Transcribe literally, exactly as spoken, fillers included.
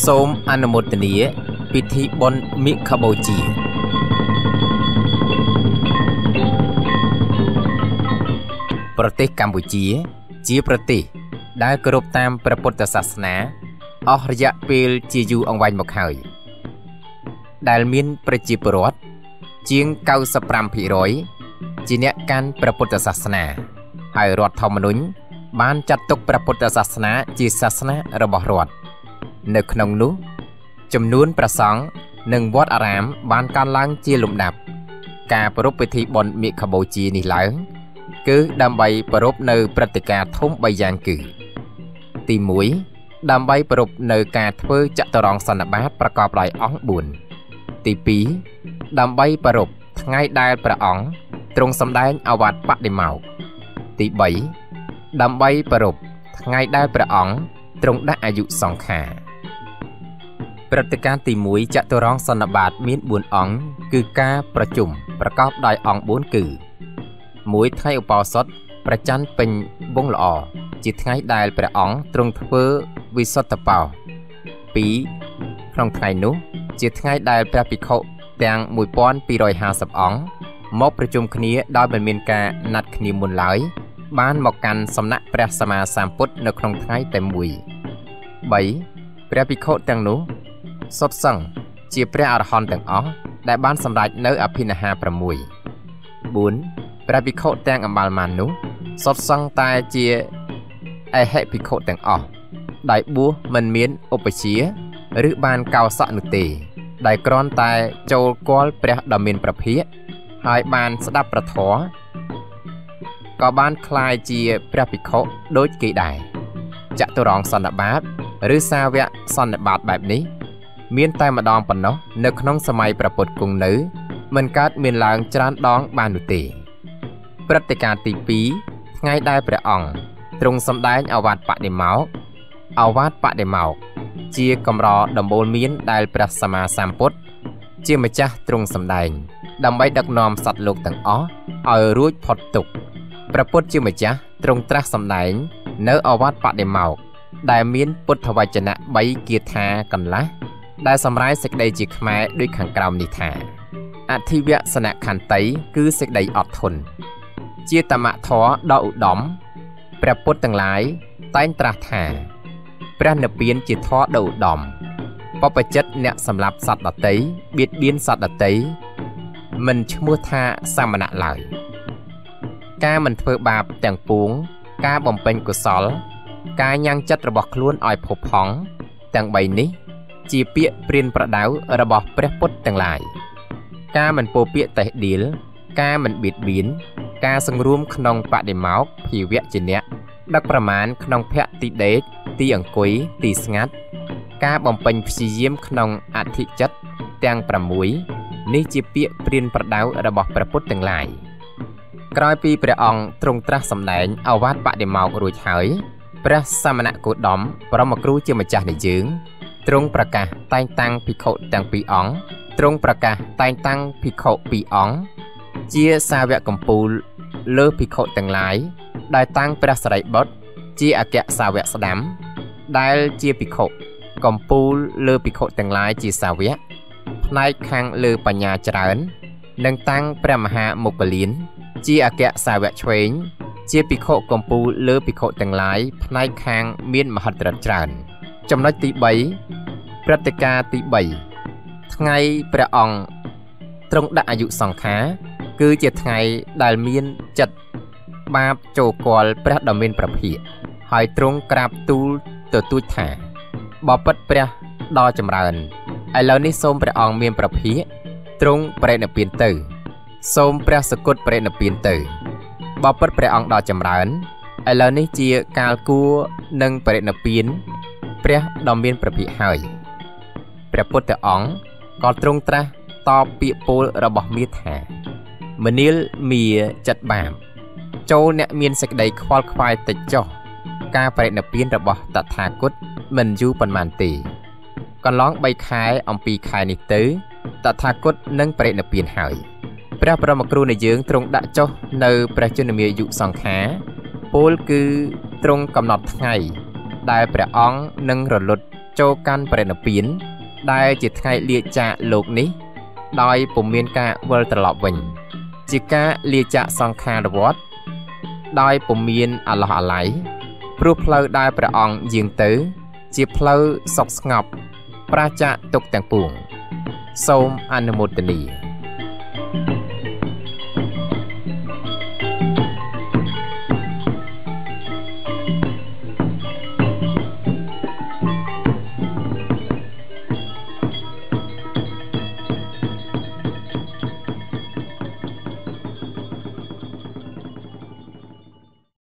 សូមអនុមោទនាពិធីបុណ្យមិខបូជាប្រទេសកម្ពុជាជាប្រទេសដែលគោរពតាមព្រះពុទ្ធសាសនាអស់រយៈពេលជាយូរអង្វែងមកហើយដែលមានប្រជាពលរដ្ឋជាង 九十五%ជាអ្នកកាន់ព្រះពុទ្ធសាសនាហើយរដ្ឋធម្មនុញ្ញបានចាត់ទុកព្រះពុទ្ធសាសនាជាសាសនារបស់រដ្ឋនៅក្នុងនោះចំនួនព្រះសង្ឃនិងវត្តអារាមបានកើនឡើងជាលំដាប់ការប្រារព្ធពិធីបុណ្យមិខបូជានេះឡើងគឺដើម្បីប្រារព្ធនៅព្រឹត្តិការណ៍ធំបីយ៉ាងគឺទីមួយដើម្បីប្រារព្ធនៅការធ្វើចតុរង្គសន្និបាតប្រកបដោយអង្គបួនទីពីរដើម្បីប្រារព្ធថ្ងៃដែលព្រះអង្គទ្រង់សម្ដែងឱវាទបដិមោក្ខទីបីដើម្បីប្រារព្ធថ្ងៃដែលព្រះអង្គទ្រង់ដាក់អាយុសង្ខារព្រឹត្តិការណ៍ទីមួយចតុរង្គសន្និបាតមានបួនអង្គគឺការប្រជុំប្រកបដោយអង្គបួនគឺមួយថ្ងៃឧបោសថព្រះច័ន្ទពេញវង្សល្អជាថ្ងៃដែលព្រះអង្គទ្រង់ធ្វើវិសុទ្ធបោពីរក្នុងថ្ងៃនោះជាថ្ងៃដែលព្រះភិក្ខុទាំងមួយពាន់ពីររយហាសិបអង្គមកប្រជុំគ្នាដោយមិនមានការណាត់គ្នាមុនឡើយបានមកកាន់សំណាក់ព្រះសម្មាសម្ពុទ្ធនៅក្នុងថ្ងៃតែមួយបីព្រះភិក្ខុទាំងនោះសុទ្ធសឹងជាព្រះអរហន្តទាំងអស់ដែលបានសម្រេចនៅអភិនិហាប្រាំមួយបួនព្រះភិក្ខុទាំងអម្បាលម៉ាននោះសុទ្ធសឹងតែជាអេហិភិក្ខុទាំងអស់ដែលបួសមិនមានឧបជាឬបានកោសៈនោះទេដែលគ្រាន់តែចូលគាល់ព្រះដ៏មានព្រះភិក្ខហើយបានស្ដាប់ព្រះធម៌ក៏បានคล้ายជាព្រះភិក្ខុដូចគេដែរចតុរង្គសន្និបាតឬសាវកសន្និបាតបែបនេះមានតែម្ដងប៉ុណ្ណោះនៅក្នុងសម័យព្រះពុទ្ធគង់នៅមិនកើតមានឡើងច្រើនដងបាននោះទេព្រឹត្តិការណ៍ទីពីរថ្ងៃដែលព្រះអង្គទ្រង់សម្ដែងឱវាទបដិមោក្ខឱវាទបដិមោក្ខជាកម្រដំបូលមានដែលព្រះសម្មាសម្ពុទ្ធជាម្ចាស់ទ្រង់សម្ដែងដើម្បីដឹកនាំសត្វលោកទាំងអស់ឲ្យរួចផុតទុក្ខព្រះពុទ្ធជាម្ចាស់ទ្រង់ត្រាស់សម្ដែងនៅឱវាទបដិមោក្ខដែលមានពុទ្ធវចនៈបីគាថាកន្លះដែលសម្រាយសេចក្តីជាខ្មែរដូចខាងក្រោមនេះថាអធិវសនខន្តីគឺសេចក្តីអត់ធន់ជាតមធរដ៏ឧត្តមព្រះពុទ្ធទាំងឡាយតែងត្រាស់ថាព្រះនិព្វានជាធរដ៏ឧត្តមបព្វជិតអ្នកសម្លាប់សត្វដតីបៀតបៀនសត្វដតីមិនឈ្មោះថាសាមណៈឡើយការមិនធ្វើបាបទាំងពួងការបំពេញកុសលការញ៉ាំងចិត្តរបស់ខ្លួនឲ្យផុសផង់ទាំងបីនេះជាពាក្យព្រានប្រដៅរបស់ព្រះពុទ្ធទាំងឡាយការមិនពោពាក្យតេះដៀលការមិនបៀតបៀនការសង្រួមក្នុងបដិមោក្ខភាវៈជាអ្នកដឹកប្រមាណក្នុងភក្តិដេកទីអង្គុយទីស្ងាត់ការបំពេញព្យាយាមក្នុងអធិចិត្តទាំងប្រាំមួយនេះជាពាក្យព្រានប្រដៅរបស់ព្រះពុទ្ធទាំងឡាយក្រោយពីព្រះអង្គទ្រង់ត្រាស់សម្ដែងឱវាទបដិមោក្ខរួចហើយព្រះសមណគោតមបរមគ្រូជាម្ចាស់នៃយើងទ្រង់ប្រកាសតែងតាំងភិក្ខុទាំងពីរអង្គទ្រង់ប្រកាសតែងតាំងភិក្ខុពីរអង្គជាសាវកកំពូលលើភិក្ខុទាំងឡាយដែលតាំងព្រះសារីបុត្រជាអគ្គសាវកស្ដាំដែលជាភិក្ខុកំពូលលើភិក្ខុទាំងឡាយជាសាវកផ្នែកខាងលើបញ្ញាច្រើននិងតាំងព្រះមហាមុគលានជាអគ្គសាវកឆ្វេងជាភិក្ខុកំពូលលើភិក្ខុទាំងឡាយផ្នែកខាងមានមហិទ្ធិឫទ្ធិច្រើនចំណុចទីបីព្រឹត្តិការណ៍ទីបីថ្ងៃព្រះអង្គទ្រង់ដាក់អាយុសង្ខារគឺជាថ្ងៃដែលមានចិត្តបាបចូលគាល់ព្រះដ៏មានព្រះភិក្ខហើយទ្រង់ក្រាបទូលទទូចថាបបិទ្ធព្រះដ៏ចម្រើនឥឡូវនេះសូមព្រះអង្គមានព្រះភិក្ខទ្រង់បរិនិព្វានទៅសូមព្រះសគុតបរិនិព្វានទៅបបិទ្ធព្រះអង្គដ៏ចម្រើនឥឡូវនេះជាកាលគួរនឹងបរិនិព្វានព្រះដ៏មានព្រះភិក្ខហើយព្រះពុទ្ធអង្គក៏ទ្រង់ត្រាស់តបពាក្យពោលរបស់មាថាមនាលមាចិត្តបាបចូលអ្នកមានសេចក្តីខ្វល់ខ្វាយតិចចុះការបរិនិព្វានរបស់តថាគតមិនយូរប៉ុន្មានទេកន្លងបីខែអំពីខែនេះទៅតថាគតនឹងបរិនិព្វានហើយព្រះបរមគ្រូនៃយើងទ្រង់ដាក់ចុះនៅព្រះជន្មាយុសង្ខារពោលគឺទ្រង់កំណត់ថ្ងៃដែលព្រះអង្គនឹងរលត់ចូលកាន់ព្រះនិព្វានដែលជាថ្ងៃលាចាកលោកនេះដោយពុំមានការវិលត្រឡប់វិញជាការលាចាកសង្ខារវត្តដោយពុំមានអាឡោះអាល័យព្រោះផ្លូវដែលព្រះអង្គយាងទៅជាផ្លូវសុខស្ងប់ប្រាចាកទុក្ខទាំងពួងសូមអនុមោទនា